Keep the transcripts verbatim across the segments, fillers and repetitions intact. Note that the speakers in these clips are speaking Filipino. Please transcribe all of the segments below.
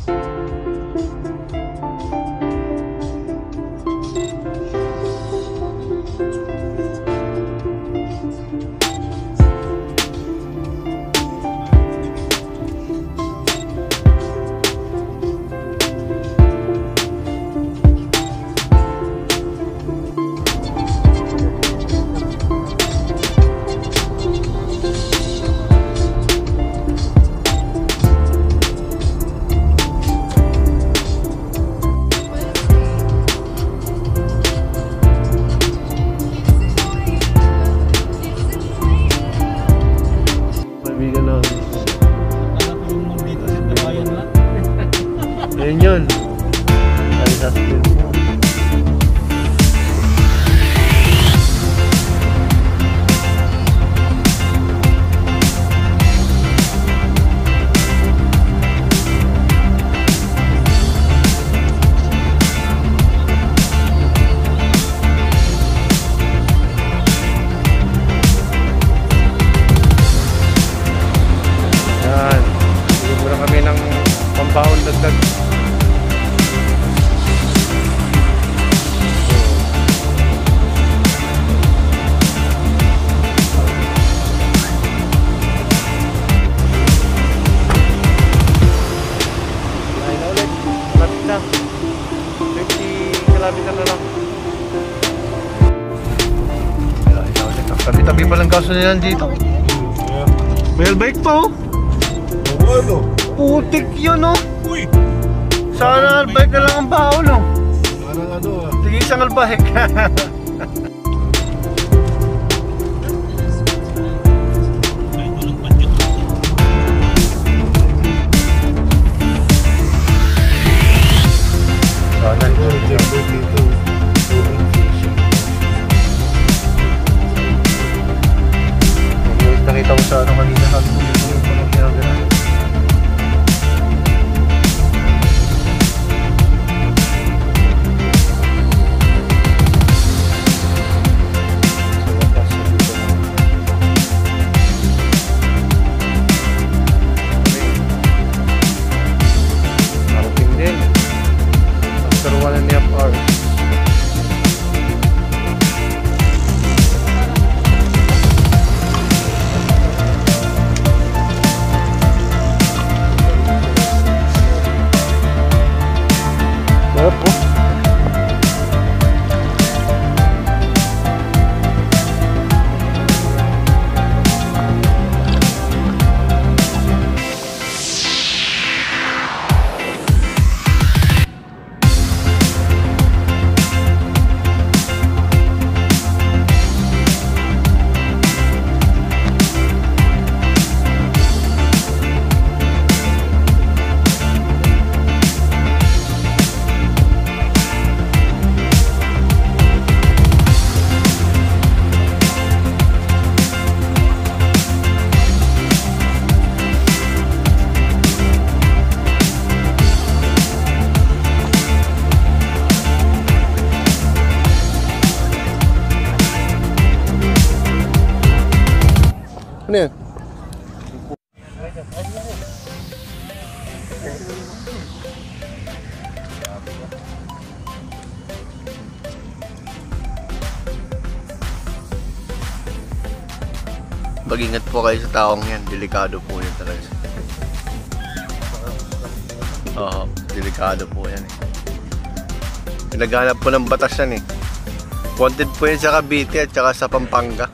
Ayun yun. Ay, sasabihin mo. Yan. Hindi muna kami ng pambaon dagdag. Kilometer na lang. Tabi-tabi pa lang kaso nilan dito. Bell bike pa oh. Ano? Putik yun oh. Uy! Sana albike na lang ang baon oh. Parang ano ah. Sige isang albike. Nakita ko sa ano kanina sabi ko dito yung panong ginagawa. Narating din after one and a half hours. Ano yan? Mag-ingat po kayo sa taong yan, delikado po yan talaga. Oo, delikado po yan eh. Pinaghanap po ng batas yan eh. Wanted po yan sa Cavite at saka sa Pampanga.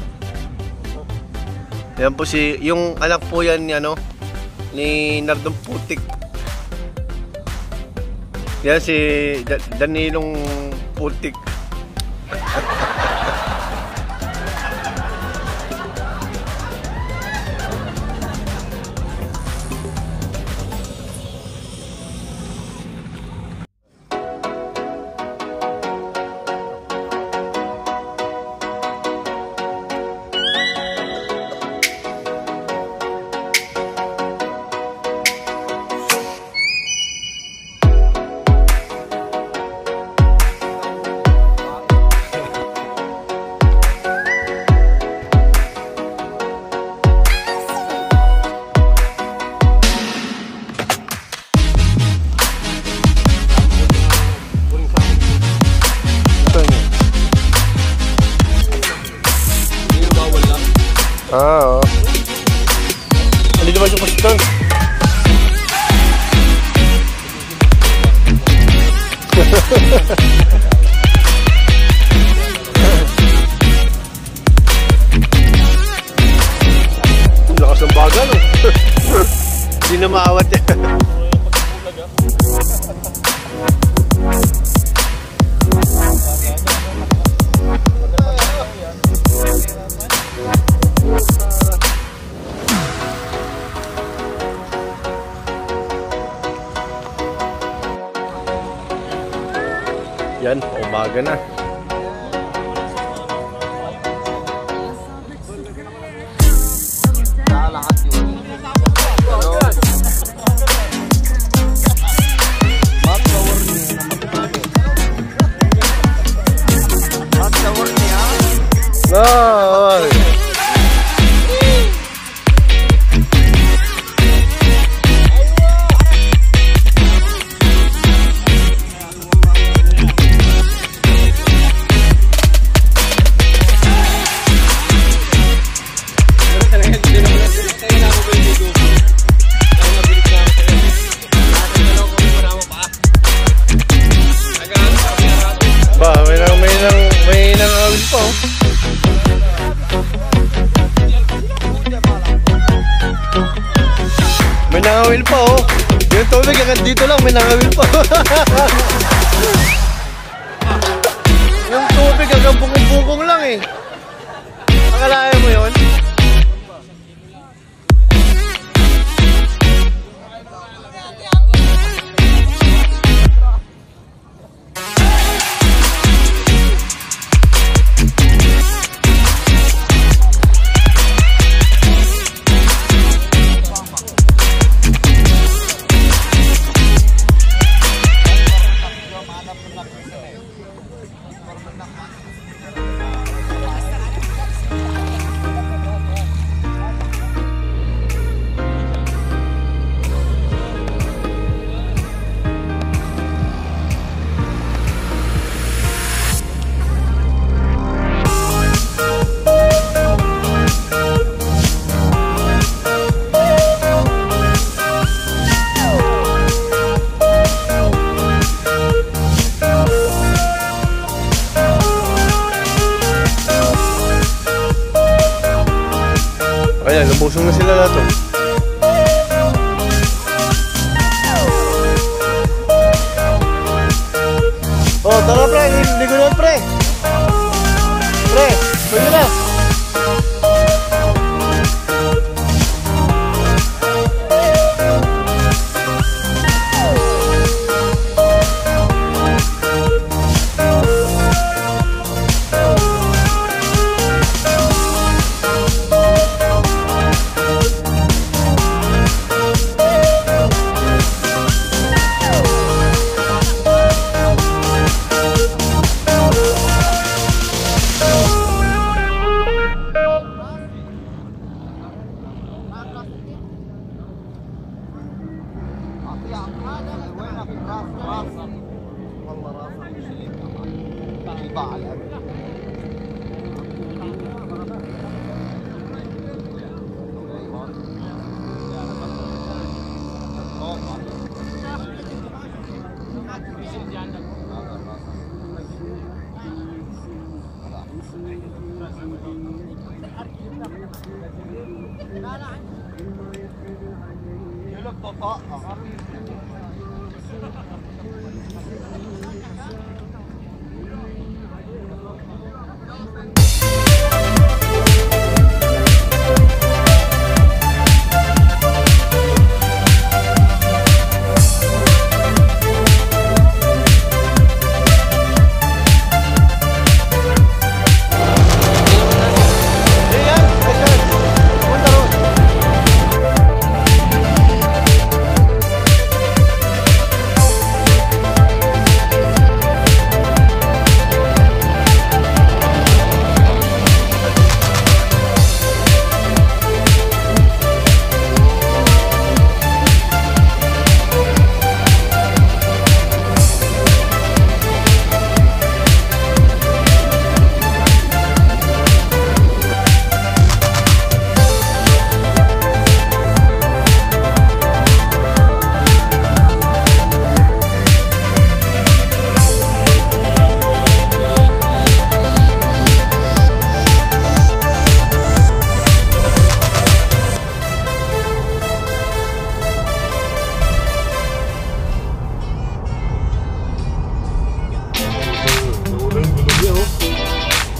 Yan po si, yung anak po yan ni ano, ni Nardong Putik. Yan si da Danilong Putik. Ah, oo. Hindi naman yung paston. Lakas ng baga, no? Hindi na maawat yan. Yan, umaga na. No. Ba, may nang may nang may nang awil po. May nangawil pa oh. Yung tubig hanggang dito lang, may nangawil pa. Yung tubig hanggang bukong-bukong lang eh. Akalain mo yun? Ayan, nabusong na sila lahat oh. Oh, tara pre, ligo na pre. Pre, pwede na.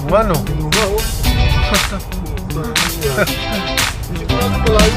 Ano? Yung nga, oh. Sigurado malayo